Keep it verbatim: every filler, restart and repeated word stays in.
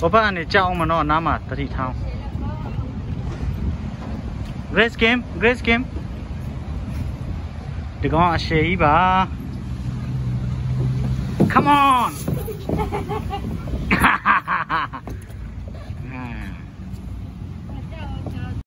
Papa ni ciao mano nama tadi tahu. Grace game, Grace game. Dekong asyik ba. Come on.